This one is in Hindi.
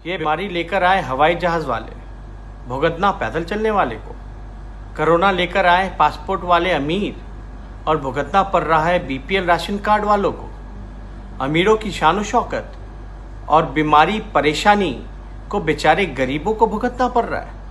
ये बीमारी लेकर आए हवाई जहाज वाले, भुगतना पैदल चलने वाले को। कोरोना लेकर आए पासपोर्ट वाले अमीर, और भुगतना पड़ रहा है बीपीएल राशन कार्ड वालों को। अमीरों की शान शौकत और बीमारी परेशानी को बेचारे गरीबों को भुगतना पड़ रहा है।